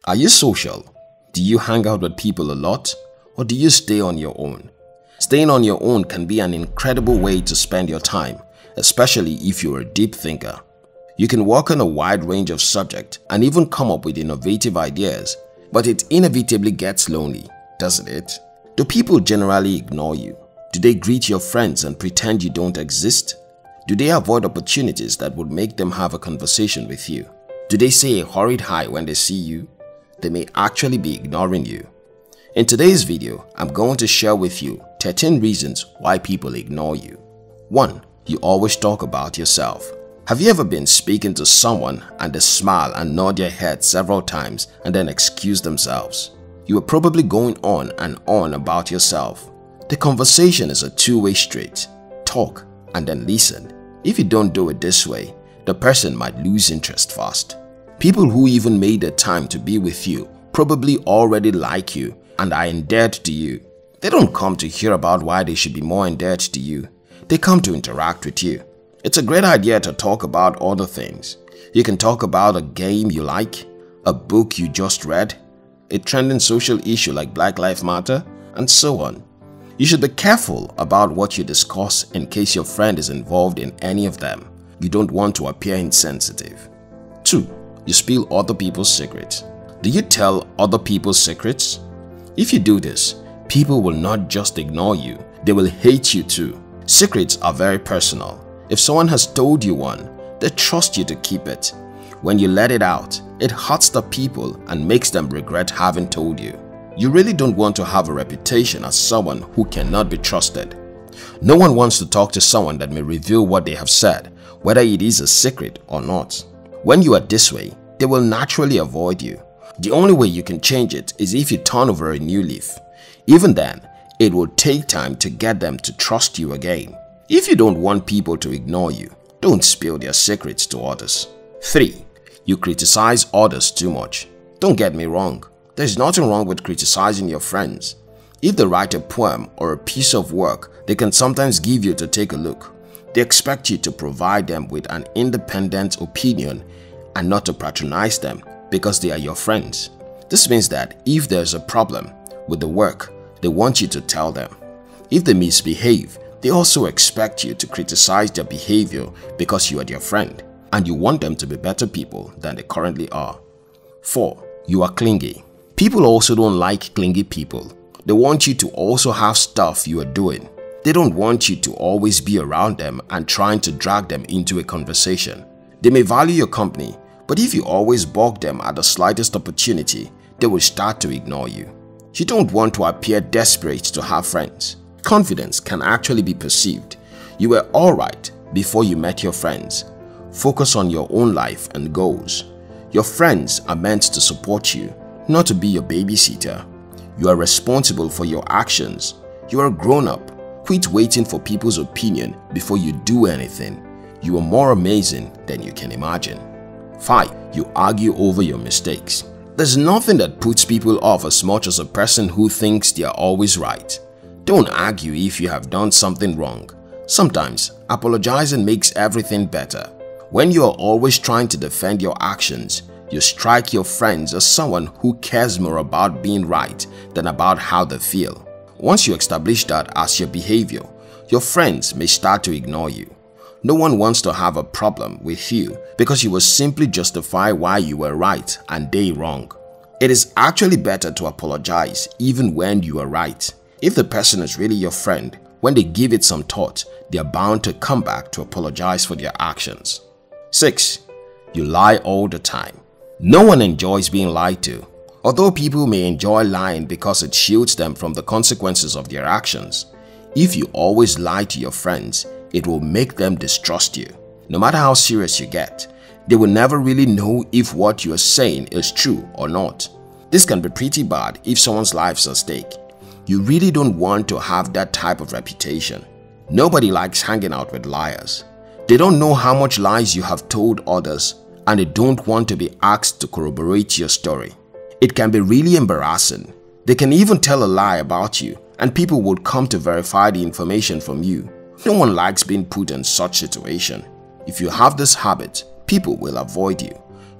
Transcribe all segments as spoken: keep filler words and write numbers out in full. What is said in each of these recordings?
Are you social? Do you hang out with people a lot? Or do you stay on your own? Staying on your own can be an incredible way to spend your time, especially if you're a deep thinker. You can work on a wide range of subjects and even come up with innovative ideas, but it inevitably gets lonely, doesn't it? Do people generally ignore you? Do they greet your friends and pretend you don't exist? Do they avoid opportunities that would make them have a conversation with you? Do they say a hurried hi when they see you? They may actually be ignoring you. In today's video, I'm going to share with you thirteen reasons why people ignore you. one. You always talk about yourself. Have you ever been speaking to someone and they smile and nod their head several times and then excuse themselves? You are probably going on and on about yourself. The conversation is a two-way street. Talk and then listen. If you don't do it this way, the person might lose interest fast. People who even made the time to be with you probably already like you and are endeared to you. They don't come to hear about why they should be more endeared to you. They come to interact with you. It's a great idea to talk about other things. You can talk about a game you like, a book you just read, a trending social issue like Black Lives Matter, and so on. You should be careful about what you discuss in case your friend is involved in any of them. You don't want to appear insensitive. two. You spill other people's secrets. Do you tell other people's secrets? If you do this, people will not just ignore you, they will hate you too. Secrets are very personal. If someone has told you one, they trust you to keep it. When you let it out, it hurts the people and makes them regret having told you. You really don't want to have a reputation as someone who cannot be trusted. No one wants to talk to someone that may reveal what they have said, whether it is a secret or not. When you are this way, they will naturally avoid you. The only way you can change it is if you turn over a new leaf. Even then, it will take time to get them to trust you again. If you don't want people to ignore you, don't spill their secrets to others. three. You criticize others too much. Don't get me wrong, there's nothing wrong with criticizing your friends. If they write a poem or a piece of work, they can sometimes give you to take a look. They expect you to provide them with an independent opinion and not to patronize them because they are your friends. This means that if there's a problem with the work, they want you to tell them. If they misbehave, they also expect you to criticize their behavior because you are their friend and you want them to be better people than they currently are. four. You are clingy. People also don't like clingy people. They want you to also have stuff you are doing. They don't want you to always be around them and trying to drag them into a conversation. They may value your company, but if you always bug them at the slightest opportunity, they will start to ignore you. You don't want to appear desperate to have friends. Confidence can actually be perceived. You were alright before you met your friends. Focus on your own life and goals. Your friends are meant to support you, not to be your babysitter. You are responsible for your actions. You are a grown-up. Quit waiting for people's opinion before you do anything. You are more amazing than you can imagine. five. You argue over your mistakes. There's nothing that puts people off as much as a person who thinks they are always right. Don't argue if you have done something wrong. Sometimes, apologizing makes everything better. When you are always trying to defend your actions, you strike your friends as someone who cares more about being right than about how they feel. Once you establish that as your behavior, your friends may start to ignore you. No one wants to have a problem with you because you will simply justify why you were right and they wrong. It is actually better to apologize even when you are right. If the person is really your friend, when they give it some thought, they are bound to come back to apologize for their actions. six. You lie all the time. No one enjoys being lied to. Although people may enjoy lying because it shields them from the consequences of their actions, if you always lie to your friends, it will make them distrust you. No matter how serious you get, they will never really know if what you are saying is true or not. This can be pretty bad if someone's life's at stake. You really don't want to have that type of reputation. Nobody likes hanging out with liars. They don't know how much lies you have told others and they don't want to be asked to corroborate your story. It can be really embarrassing. They can even tell a lie about you and people would come to verify the information from you. No one likes being put in such situation. If you have this habit, people will avoid you.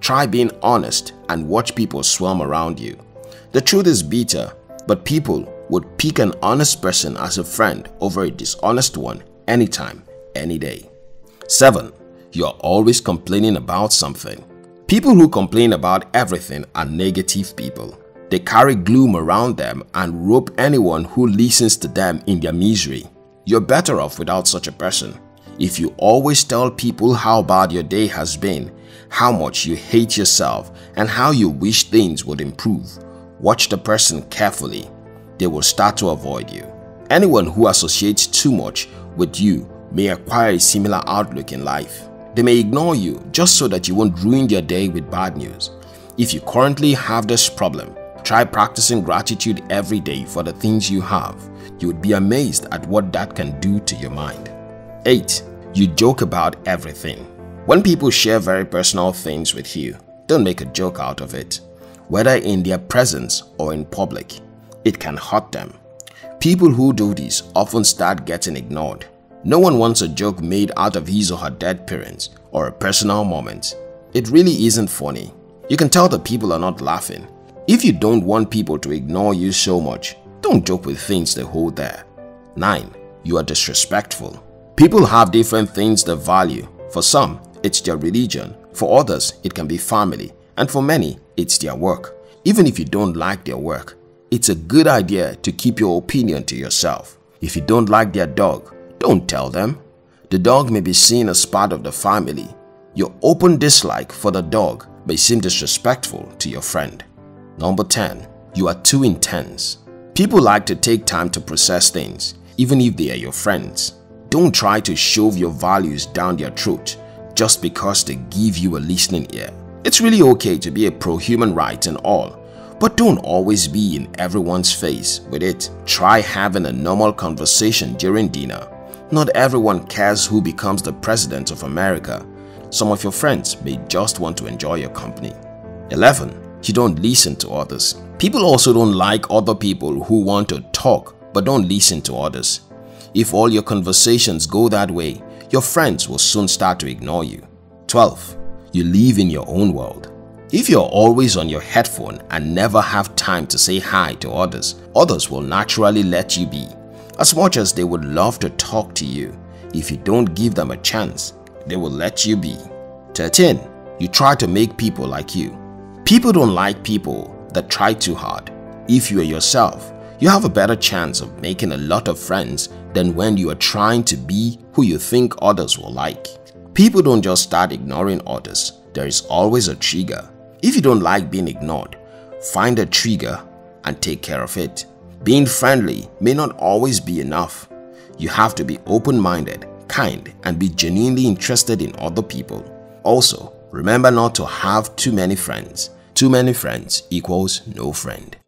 Try being honest and watch people swarm around you. The truth is bitter, but people would pick an honest person as a friend over a dishonest one anytime, any day. seven. You are always complaining about something. People who complain about everything are negative people. They carry gloom around them and rope anyone who listens to them in their misery. You're better off without such a person. If you always tell people how bad your day has been, how much you hate yourself, and how you wish things would improve, watch the person carefully. They will start to avoid you. Anyone who associates too much with you may acquire a similar outlook in life. They may ignore you just so that you won't ruin their day with bad news. If you currently have this problem, try practicing gratitude every day for the things you have. You would be amazed at what that can do to your mind. eight. You joke about everything. When people share very personal things with you, don't make a joke out of it. Whether in their presence or in public, it can hurt them. People who do this often start getting ignored. No one wants a joke made out of his or her dead parents or a personal moment. It really isn't funny. You can tell that people are not laughing. If you don't want people to ignore you so much, don't joke with things they hold there. nine. You are disrespectful. People have different things they value. For some, it's their religion. For others, it can be family. And for many, it's their work. Even if you don't like their work, it's a good idea to keep your opinion to yourself. If you don't like their dog, don't tell them. The dog may be seen as part of the family. Your open dislike for the dog may seem disrespectful to your friend. Number ten. You are too intense. People like to take time to process things, even if they are your friends. Don't try to shove your values down their throat just because they give you a listening ear. It's really okay to be a pro-human rights and all, but don't always be in everyone's face with it. Try having a normal conversation during dinner. Not everyone cares who becomes the president of America. Some of your friends may just want to enjoy your company. eleven. You don't listen to others. People also don't like other people who want to talk but don't listen to others. If all your conversations go that way, your friends will soon start to ignore you. twelve. You live in your own world. If you're always on your headphone and never have time to say hi to others, others will naturally let you be. As much as they would love to talk to you, if you don't give them a chance, they will let you be. thirteen. You try to make people like you. People don't like people that try too hard. If you are yourself, you have a better chance of making a lot of friends than when you are trying to be who you think others will like. People don't just start ignoring others. There is always a trigger. If you don't like being ignored, find a trigger and take care of it. Being friendly may not always be enough. You have to be open-minded, kind, and be genuinely interested in other people. Also, remember not to have too many friends. Too many friends equals no friend.